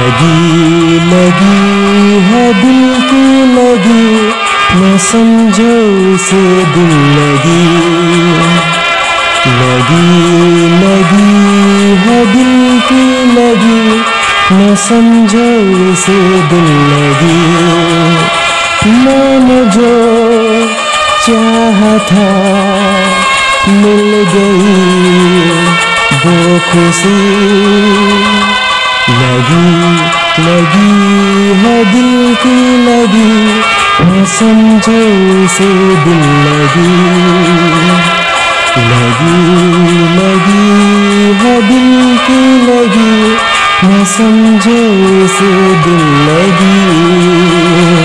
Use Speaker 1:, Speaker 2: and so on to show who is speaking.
Speaker 1: लगी है दिल की लगी, मैं समझो इसे दिल लगी है दिल की लगी, मैं समझो इसे दिल लगी। मैंने जो चाहा था मिल गई वो खुशी, लगी है दिल की लगी, मैं समझो इसे दिल लगी है दिल की लगी, मैं समझो इसे दिल लगी।